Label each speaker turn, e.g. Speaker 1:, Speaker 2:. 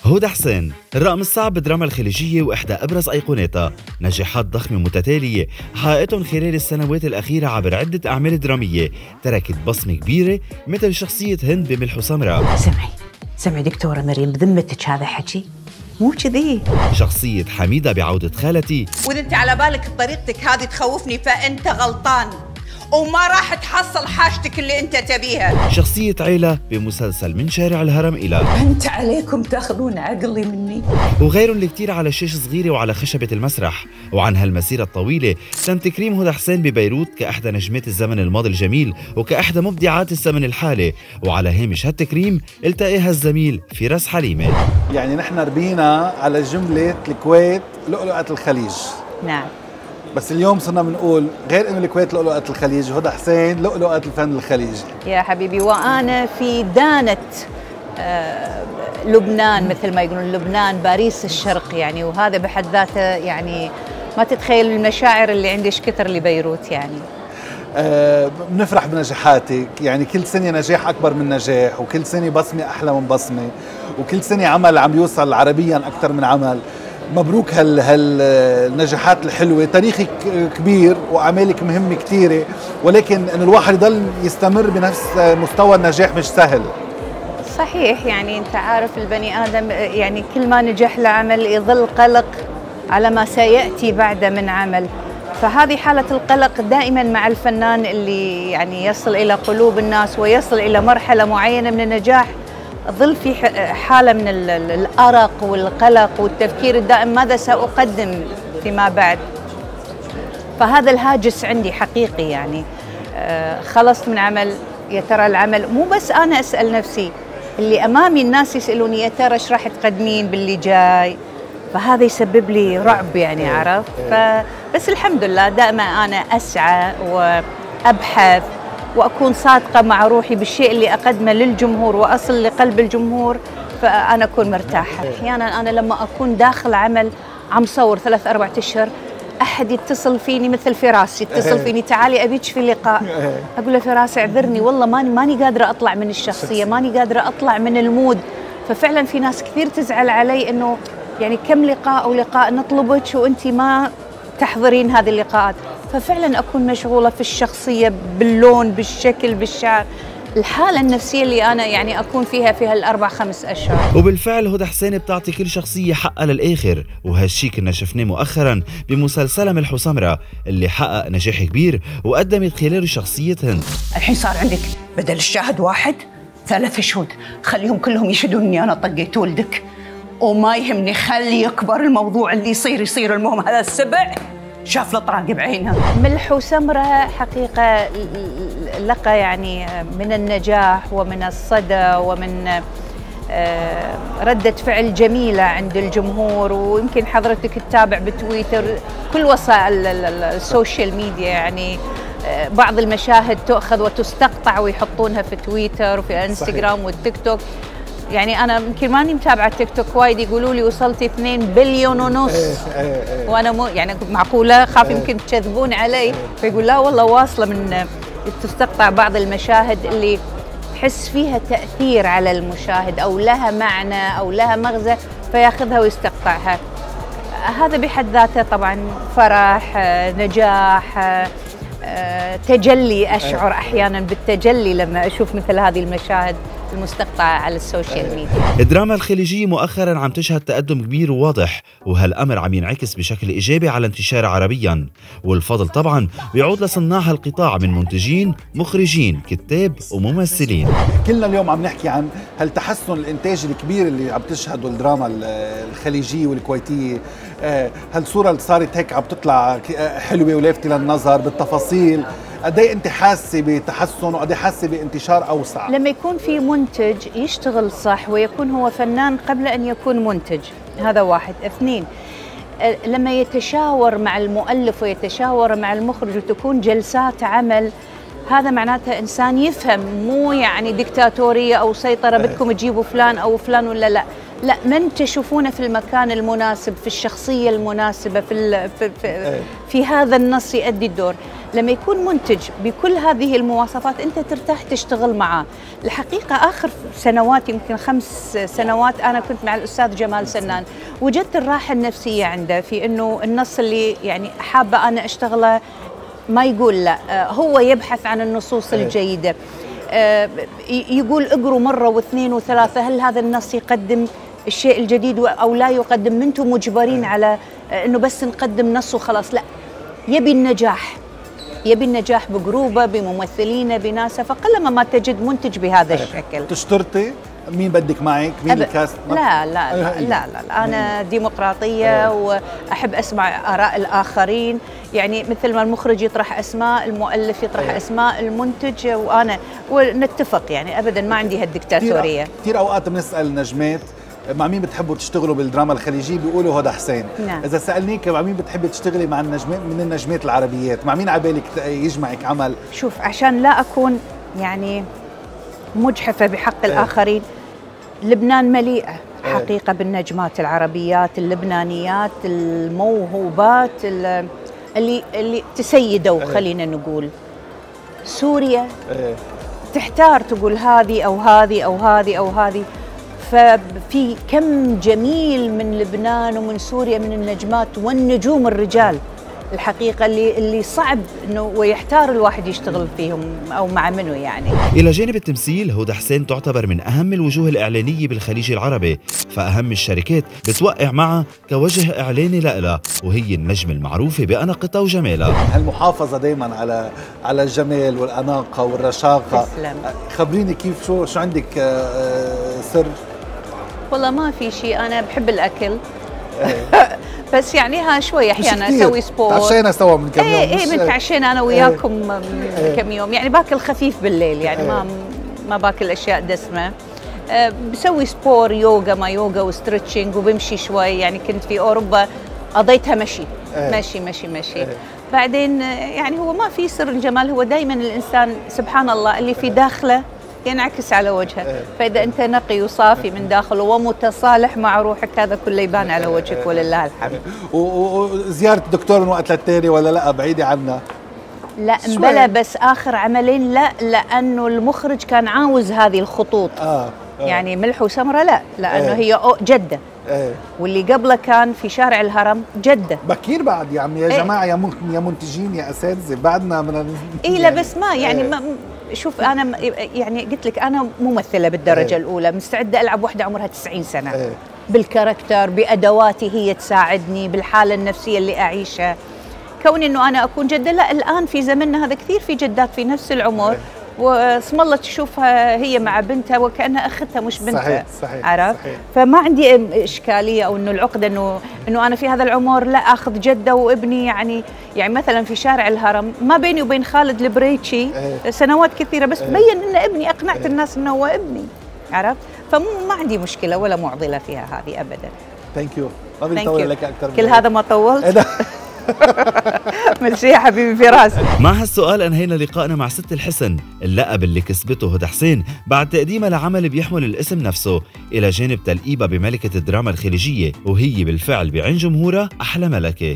Speaker 1: هدى حسين الرقم الصعب بالدراما الخليجية وإحدى أبرز أيقوناتها، نجاحات ضخمة متتالية حققتهم خلال السنوات الأخيرة عبر عدة أعمال درامية تركت بصمة كبيرة مثل شخصية هند بملح وسمرة.
Speaker 2: سمعي دكتورة مريم، بذمتك هذا حكي؟ مو كذي.
Speaker 1: شخصية حميدة بعودة خالتي،
Speaker 3: وإذا أنت على بالك طريقتك هذه تخوفني فأنت غلطان وما راح تحصل حاجتك اللي أنت تبيها.
Speaker 1: شخصية عيلة بمسلسل من شارع الهرم إلى
Speaker 2: أنت عليكم تاخذون عقلي مني.
Speaker 1: وغيرهم اللي كتير على شاشة صغيرة وعلى خشبة المسرح. وعن هالمسيرة الطويلة تم تكريم هدى حسين ببيروت كأحدى نجمات الزمن الماضي الجميل وكأحدى مبدعات الزمن الحالي. وعلى هامش هالتكريم التقاها الزميل فراس حليمة.
Speaker 4: يعني نحن ربينا على جملة الكويت لؤلؤة الخليج.
Speaker 2: نعم.
Speaker 4: بس اليوم صرنا بنقول غير انه الكويت لؤلؤة الخليج، هدى حسين لؤلؤة الفن الخليجي.
Speaker 2: يا حبيبي، وانا في دانة لبنان، مثل ما يقولون لبنان باريس الشرق يعني، وهذا بحد ذاته يعني ما تتخيل المشاعر اللي عندي ايش كثر لبيروت يعني.
Speaker 4: بنفرح بنجاحاتك، يعني كل سنة نجاح أكبر من نجاح، وكل سنة بصمة أحلى من بصمة، وكل سنة عمل عم يوصل عربيا أكثر من عمل. مبروك هالنجاحات الحلوة، تاريخك كبير وأعمالك مهمة كثيرة، ولكن إن الواحد يضل يستمر بنفس مستوى النجاح مش سهل.
Speaker 2: صحيح، يعني أنت عارف البني آدم يعني كل ما نجح لعمل يظل قلق على ما سيأتي بعد من عمل، فهذه حالة القلق دائما مع الفنان اللي يعني يصل إلى قلوب الناس ويصل إلى مرحلة معينة من النجاح، ظل في حالة من الأرق والقلق والتفكير الدائم ماذا سأقدم فيما بعد. فهذا الهاجس عندي حقيقي يعني. خلصت من عمل، يا ترى العمل مو بس أنا أسأل نفسي، اللي أمامي الناس يسألوني يا ترى إيش راح تقدمين باللي جاي، فهذا يسبب لي رعب يعني، عرفت. بس الحمد لله دائما أنا أسعى وأبحث وأكون صادقة مع روحي بالشيء اللي أقدمه للجمهور وأصل لقلب الجمهور، فأنا أكون مرتاحة. أحيانا أنا لما أكون داخل عمل عم صور 3-4 أشهر، أحد يتصل فيني مثل فراس يتصل فيني تعالي أبيك في لقاء، أقول له فراس اعذرني والله ماني قادرة أطلع من الشخصية، ماني قادرة أطلع من المود. ففعلا في ناس كثير تزعل علي إنه يعني كم لقاء أو لقاء نطلبك وأنت ما تحضرين هذه اللقاءات، ففعلا أكون مشغولة في الشخصية باللون بالشكل بالشعر، الحالة النفسية اللي أنا يعني أكون فيها في هال4-5 أشهر.
Speaker 1: وبالفعل هدى حسين بتعطي كل شخصية حقها للآخر، وهالشي كنا شفناه مؤخرا بمسلسلها ملح وسمرة اللي حقق نجاح كبير وقدمت خلاله شخصية هند.
Speaker 2: الحين صار عندك بدل الشاهد 1 3 شهود، خليهم كلهم يشهدون إني أنا طقيت ولدك، وما يهمني خلي يكبر الموضوع اللي يصير، المهم هذا السبع شاف الطراق بعينه. ملح وسمرة حقيقة لقى يعني من النجاح ومن الصدى ومن ردة فعل جميلة عند الجمهور، ويمكن حضرتك تتابع بتويتر كل وسائل السوشيال ميديا يعني بعض المشاهد تؤخذ وتستقطع ويحطونها في تويتر وفي انستغرام والتيك توك. يعني أنا يمكن ماني متابعة تيك توك وايد، يقولوا لي وصلتي 2.5 بليون وأنا مو يعني معقولة، خاف يمكن تكذبون علي، فيقول لا والله واصلة من تستقطع بعض المشاهد اللي تحس فيها تأثير على المشاهد أو لها معنى أو لها مغزى فياخذها ويستقطعها. هذا بحد ذاته طبعا فرح، نجاح، تجلي. أشعر أحيانا بالتجلي لما أشوف مثل هذه المشاهد المستقطعة على السوشيال ميديا.
Speaker 1: الدراما الخليجية مؤخرا عم تشهد تقدم كبير وواضح، وهالأمر عم ينعكس بشكل إيجابي على انتشارها عربيا، والفضل طبعا بيعود لصناع هالقطاع من منتجين، مخرجين، كتاب وممثلين.
Speaker 4: كلنا اليوم عم نحكي عن هالتحسن الإنتاج الكبير اللي عم تشهده الدراما الخليجية والكويتية، هالصورة اللي صارت هيك عم تطلع حلوة ولافتة للنظر بالتفاصيل. قد ايه انت حاسه بتحسن وقد ايه حاسه بانتشار اوسع؟
Speaker 2: لما يكون في منتج يشتغل صح ويكون هو فنان قبل ان يكون منتج، هذا 1. 2 لما يتشاور مع المؤلف ويتشاور مع المخرج وتكون جلسات عمل، هذا معناته انسان يفهم، مو يعني ديكتاتوريه او سيطره بدكم تجيبوا فلان او فلان ولا لا، من تشوفونه في المكان المناسب، في الشخصيه المناسبه، في هذا النص يؤدي الدور. لما يكون منتج بكل هذه المواصفات أنت ترتاح تشتغل معاه. الحقيقة آخر سنوات يمكن 5 سنوات أنا كنت مع الأستاذ جمال سنان، وجدت الراحة النفسية عنده في أنه النص اللي يعني حابة أنا أشتغله ما يقول لا، هو يبحث عن النصوص الجيدة، يقول اقروا مرة واثنين وثلاثة هل هذا النص يقدم الشيء الجديد أو لا يقدم، ما انتم مجبرين على أنه بس نقدم نص وخلاص، لا، يبي النجاح، يبي النجاح بجروبه بممثلينه بناسه، فقلما ما تجد منتج بهذا الشكل.
Speaker 4: تشترطي مين بدك معك؟ مين الكاست؟
Speaker 2: لا لا لا, لا لا لا أنا ديمقراطية وأحب أسمع آراء الآخرين، يعني مثل ما المخرج يطرح أسماء، المؤلف يطرح أسماء، المنتج وأنا ونتفق، يعني أبدا ما عندي هالدكتاتورية.
Speaker 4: كثير أوقات بنسأل نجمات مع مين بتحبوا تشتغلوا بالدراما الخليجية بيقولوا هدى حسين.
Speaker 2: نعم.
Speaker 4: إذا سألنيك مع مين بتحبي تشتغلي مع النجمات من النجمات العربيات، مع مين عبالك يجمعك عمل؟
Speaker 2: شوف عشان لا أكون يعني مجحفة بحق الآخرين، لبنان مليئة حقيقة بالنجمات العربيات اللبنانيات الموهوبات اللي تسيدوا خلينا نقول. سوريا تحتار تقول هذه أو هذه أو هذه أو هذه، ففي كم جميل من لبنان ومن سوريا من النجمات والنجوم الرجال الحقيقة اللي صعب انه ويحتار الواحد يشتغل فيهم او مع منه يعني.
Speaker 1: الى جانب التمثيل، هدى حسين تعتبر من اهم الوجوه الاعلانيه بالخليج العربي، فاهم الشركات بتوقع معها كوجه اعلاني لها، وهي النجمه المعروفه باناقتها وجمالها.
Speaker 4: هالمحافظه دائما على الجمال والاناقه والرشاقه.
Speaker 2: تسلم.
Speaker 4: خبريني كيف شو عندك سر؟
Speaker 2: والله ما في شيء، انا بحب الاكل بس يعني ها شوي احيانا اسوي سبورت.
Speaker 4: تعشينا سوا من كم يوم.
Speaker 2: ايه متعشينا انا وياكم من كم يوم، يعني باكل خفيف بالليل، يعني ما باكل اشياء دسمه. بسوي سبور، يوغا ما يوغا وستريتشنج وبمشي شوي، يعني كنت في اوروبا قضيتها مشي مشي مشي مشي. بعدين يعني هو ما في سر الجمال، هو دائما الانسان سبحان الله اللي في داخله ينعكس على وجهه، فإذا أنت نقي وصافي من داخل ومتصالح مع روحك هذا كله يبان على وجهك ولله الحمد.
Speaker 4: وزيارة الدكتور من وقت للتاني ولا لا بعيدة عنا؟
Speaker 2: لا مبلا، بس آخر عملين لا، لأنه المخرج كان عاوز هذه الخطوط. يعني ملح وسمرة لا، لأنه هي جدة. واللي قبله كان في شارع الهرم جدة.
Speaker 4: بكير بعد يا عم يا جماعة يا منتجين يا أساتذة بعدنا من
Speaker 2: لا بس ما يعني شوف أنا يعني قلت لك أنا ممثلة بالدرجة الأولى، مستعدة ألعب وحدة عمرها 90 سنة بالكاركتر، بأدواتي هي تساعدني، بالحالة النفسية اللي أعيشها. كوني إنه أنا أكون جدة، لا الآن في زمننا هذا كثير في جدات في نفس العمر واسم الله تشوفها هي مع بنتها وكأنها أختها مش بنتها.
Speaker 4: صحيح.
Speaker 2: عرفت؟ فما عندي إشكالية أو إنه العقدة إنه أنا في هذا العمر لا أخذ جدة وابني، يعني مثلا في شارع الهرم ما بيني وبين خالد البريتشي سنوات كثيرة، بس بين إنه ابني، أقنعت الناس إنه هو ابني. عرفت؟ فما عندي مشكلة ولا معضلة فيها هذه أبدا.
Speaker 4: ثانك يو. ما بنطول لك أكثر من
Speaker 2: كل هذا ما طولت. ميرسي يا حبيبي فراس.
Speaker 1: مع هالسؤال انهينا لقائنا مع ست الحسن، اللقب اللي كسبته هدى حسين بعد تقديمها لعمل بيحمل الاسم نفسه، الى جانب تلقيبها بملكة الدراما الخليجية، وهي بالفعل بعين جمهورها احلى ملكة.